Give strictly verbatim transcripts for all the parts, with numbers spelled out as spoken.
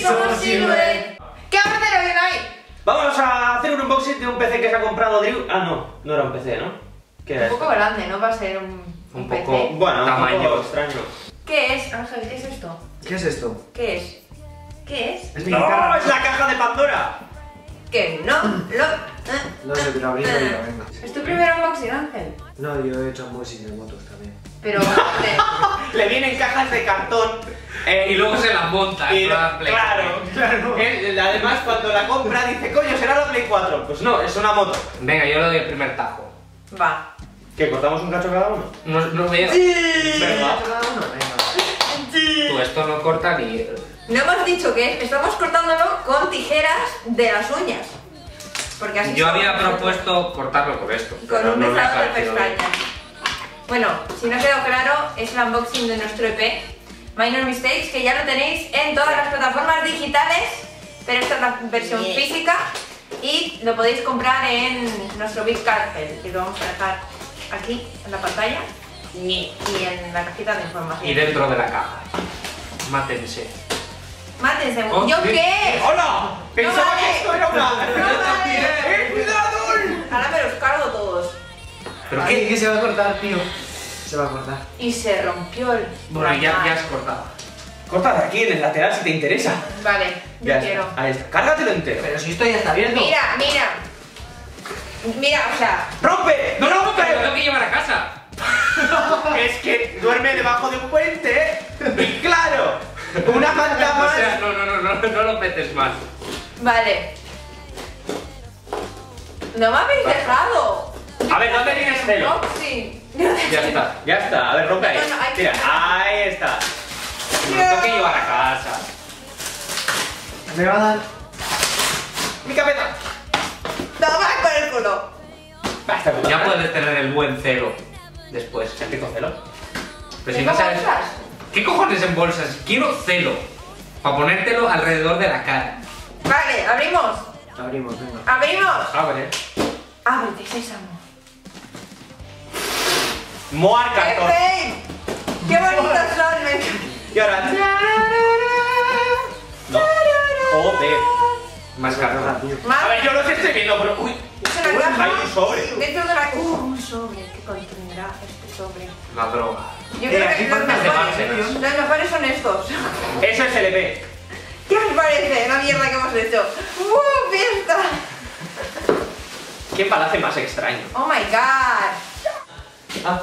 somos Silhouette. ¿Qué vamos a hacer hoy, Unai? Vamos a hacer un unboxing de un P C que se ha comprado Drew. Ah, no, no era un P C, ¿no? ¿Qué era? Un poco grande, ¿no? Va a ser un, un, Un P C. poco, bueno, tamaño. un poco extraño. ¿Qué es? Vamos a ver, ¿qué es esto? ¿Qué es esto? ¿Qué es? ¿Qué es? Es mi ¡No! guitarra. ¡Es la caja de Pandora! ¿Qué? No, lo... No sé, pero abrirlo y lo venga. ¿Es tu primer unboxing, Ángel? No, yo he hecho unboxing de motos también. Pero... de- Le vienen cajas de cartón. eh, Y luego se las monta. y en lo- plan Play. claro, Claro. Él, además, cuando la compra dice, coño, será la Play cuatro. Pues no, es una moto. Venga, yo le doy el primer tajo. Va. ¿Qué? ¿Cortamos un cacho cada uno? No, no veo. ¿Verdad? Cada uno, venga. Tú esto no corta ni. No hemos dicho que estamos cortándolo con tijeras de las uñas. Porque así Yo son- había propuesto cortarlo con esto. Con pero un no me ha mezclado de parecido bien. pestañas. Bueno, si no quedó claro, es el unboxing de nuestro E P, Minor Mistakes, que ya lo tenéis en todas las plataformas digitales, pero esta es la versión Yeah. física y lo podéis comprar en nuestro Big Cartel, que lo vamos a dejar aquí en la pantalla y en la cajita de información. Y dentro de la caja. Mátense. Mátense. Oh, ¿Yo sí. qué? ¡Hola! Pensaba vale. que esto era una... No vale. ¡Eh, cuidado! Ahora me los cargo todos. ¿Pero Ay, qué? que se va a cortar, tío. Se va a cortar. Y se rompió el... Bueno, ya, ramal. ya has cortado. Corta de aquí en el lateral si te interesa. Vale, yo Ya quiero. está. Ahí está. Cárgatelo entero. Pero si esto ya está abierto. Mira, mira. Mira, o sea, ¡Rompe! ¡No, no, ¡Rompe! pero lo tengo que llevar a casa! Es que duerme debajo de un puente y claro, una manta O más. sea, no, no, no, no, no lo metes más. vale. No me habéis dejado. A ver, ¿dónde tienes celo? Sí. Ya está. Ya está, a ver, rompe ahí. No, no, hay que- Mira, ahí está. Me lo tengo que llevar a casa. Me va a dar. Mi cabeza. Toma por el culo. Basta, puta Ya madre. puedes tener el buen celo después. ¿El pico celo? Pero si no ¿Tengo sabes. bolsas? ¿Qué cojones en bolsas? Quiero celo. Para ponértelo alrededor de la cara. Vale, abrimos. Abrimos, venga. Abrimos. Abre. Ábrete, sésamo. Moar ¡Qué cartón. feo! ¡Qué bonitos son! Me encanta. Y ahora. No. Joder. Más Se va a cortar, cartón. tío. A Más. ver, yo los estoy viendo, pero. Uy. Es una caja. Hay un sobre. Dentro de la... Uh, un sobre. ¿Qué contendrá este sobre? La droga. Yo Eh, creo aquí que los pone de mejores, Bárcenas. los mejores son estos. Eso es L P. ¿Qué os parece la mierda que hemos hecho? ¡Uh, fiesta! ¿Quién parece más extraño? ¡Oh, my God! Ah.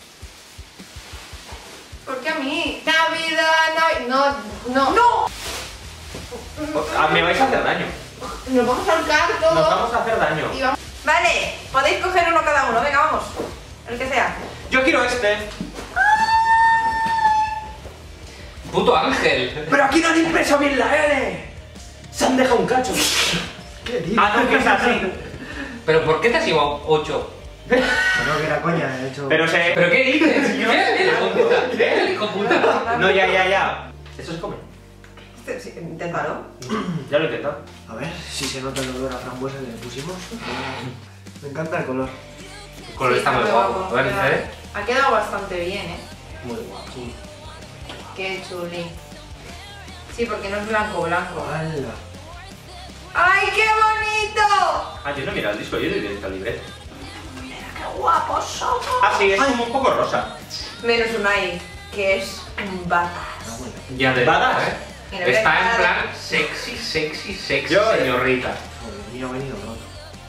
¿Por qué a mí? Navidad, no, no, no. ¡No! Ah, me vais a hacer daño. Nos vamos a ahorcar todo. Nos vamos a hacer daño. y vamos- Vale, podéis coger uno cada uno. Venga, vamos. El que sea. Yo quiero este. ¡Puto Ángel! Pero aquí no han impreso bien la L. Se han dejado un cacho. ¿Qué, tío? Ah, no, que es así. ¿Pero por qué te has llevado ocho? Bueno, que era coña, he hecho. Pero se. ¿Pero qué dices? Mira el hijo puta. Mira el hijo puta. No, ya, ya, ya. Eso se come. Este, sí, inténtalo. Ya lo he intentado. A ver si se nota el olor a frambuesa que le pusimos. Me encanta el color. El color Sí, está muy guapo. A ver, Ha quedado- ¿eh? Ha quedado bastante bien, ¿eh? Muy guapo. Sí. Qué chuli. Sí, porque no es blanco, blanco. ¡Hala! ¡Ay, qué bonito! Ah, yo no he mirado el disco, yo le directo al librete. ¡Qué guapos somos! Ah, sí, es como un poco rosa. Menos Unai, que es un badass. Ah, bueno. Ya te ¿Badass? digo, ¿eh? Mira, Está mira, en plan sexy, sexy, sexy, Yo- señorita. Joder, el mío ha venido roto.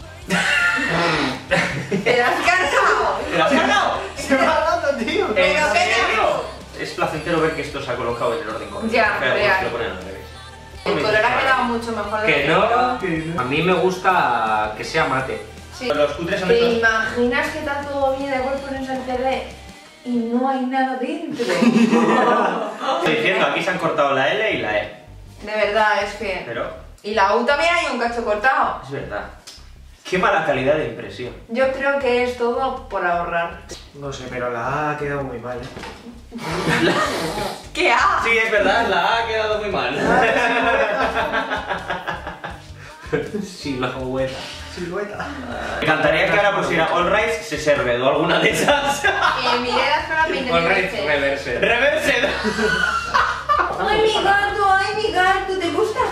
¡Te lo has cargado! ¿Te lo has cargado? ¡Se va roto, tío! ¿En Pero, serio? Es placentero ver que esto se ha colocado en el orden correcto. Ya, Pero real. lo ponen al revés. El color ha quedado mucho mejor de Que lo no. que A mí me gusta que sea mate. Sí. Los cutres son ¿Te estos. imaginas que está todo bien, después pones el C D y no hay nada dentro? Estoy diciendo, aquí se han cortado la L y la E. De verdad, es que... Pero Y la U también hay un cacho cortado. es verdad. Qué mala calidad de impresión. Yo creo que es todo por ahorrar. No sé, pero la A ha quedado muy mal, ¿eh? ¿Qué ha? Sí, es verdad, la A ha quedado muy mal. Sí, la jugueta. Silueta. Me encantaría que ahora pusiera All Rise se serve o alguna de esas. Que miré las cosas y All right, reverse. Reverse. ¡Ay, mi gato! ¡Ay, mi gato! ¿Te gusta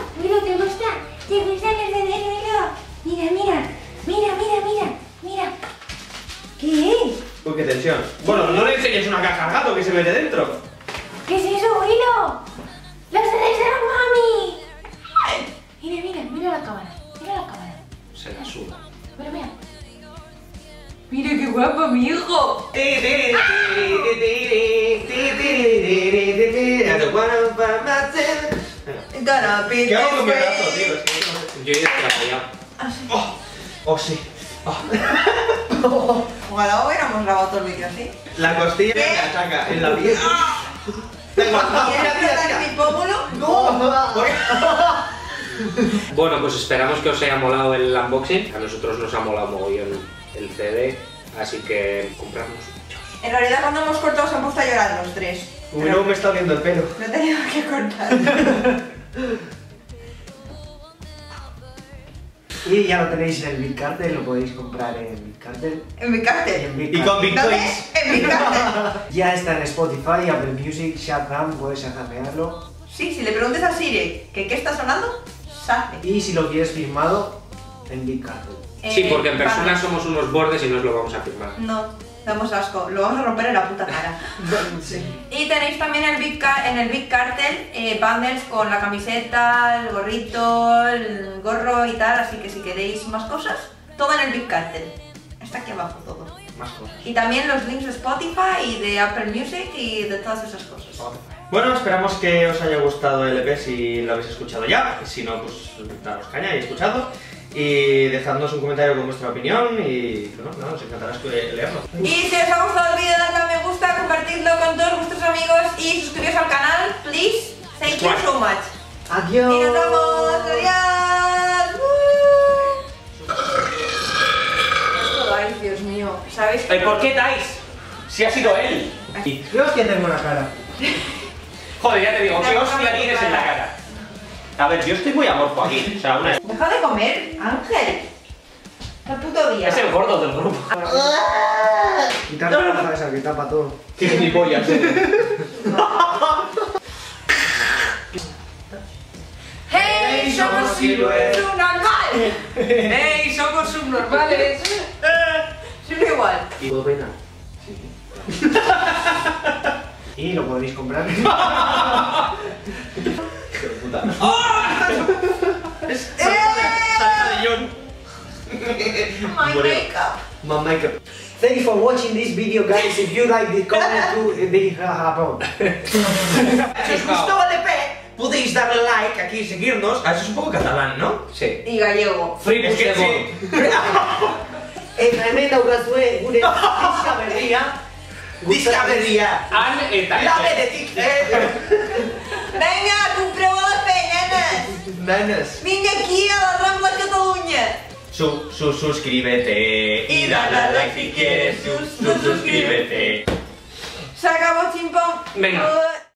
gonna be ¿Qué hago con mi this brazo, way. tío? Es que no sé. Yo ya estoy apoyado. Oh, oh, sí. Ojalá hubiéramos grabado todo el vídeo así. La costilla ¿Qué? me ataca en la piel. Tengo, no, ¿Quieres tira, tira, cortar mi tira. pómulo? No, voy. Bueno, pues esperamos que os haya molado el unboxing. A nosotros nos ha molado mogollón el C D, así que compramos muchos. En realidad cuando hemos cortado se han puesto a llorar los tres. Uy, Pero no me está viendo el pelo. lo he tenido que cortar. Y ya lo tenéis en el Big Cartel, lo podéis comprar en Big Cartel. En mi Y cartel. en Big Y con Cartel. Big ¿Dónde? Toys. En mi cartel. Ya está en Spotify, Apple Music, Shazam, puedes shazamearlo. Sí, si le preguntes a Siri que qué está sonando, sabe. Y si lo quieres firmado, en Big Cartel. Sí, Eh, porque en persona vale. somos unos bordes y no os lo vamos a firmar. No, damos asco. Lo vamos a romper en la puta cara. Sí. Y tenéis también el Big Car- en el Big Cartel eh, bundles con la camiseta, el gorrito, el gorro y tal, así que si queréis más cosas, todo en el Big Cartel. Está aquí abajo todo. Más cosas. Y también los links de Spotify y de Apple Music y de todas esas cosas. Bueno, esperamos que os haya gustado el E P si lo habéis escuchado ya. Si no, pues daros caña y escuchadlo. Y dejadnos un comentario con vuestra opinión y bueno, no, nos encantará escu- leerlo. Y si os ha gustado el vídeo, dadle a me gusta, compartidlo con todos vuestros amigos y suscribiros al canal, please. Thank you so much. Adiós. Y nos vemos. Adiós. Uh. Ay, Dios mío. ¿Sabéis qué? ¿Y por qué dais? Si ha sido él. Yo hostia tengo la cara. Joder, ya te digo, ¿qué hostia tienes en la cara? A ver, yo estoy muy amorfo aquí. O sea, una... Deja de comer, Ángel. Está puto día. Es el gordo del grupo. Quitar la hoja esa que tapa todo. Qué gilipollas, eh. ¡Hey! ¡Somos subnormales! ¡Ey! ¡Somos subnormales! Siempre igual. ¿Puedo peinar? Y lo podréis comprar. Puta. Es Salsa de John. My Murió. makeup. My makeup. Thank you for watching this video, guys. If you like the comment to the Japón. Si os gustó el E P, podéis darle like aquí y seguirnos. Ah, eso es un poco catalán, ¿no? Sí. Y gallego. Free Es que Puigdemont. En tremenda ukazue gure Discaberria. Discaberria. An eta. La Benedict. Venga, compreu a la peña, Nanas. Vinga aquí a la Rambla Catalunya. Su, su, suscríbete y dale a like si quieres. Su, su, suscríbete. Se acabó, chimpón. Venga.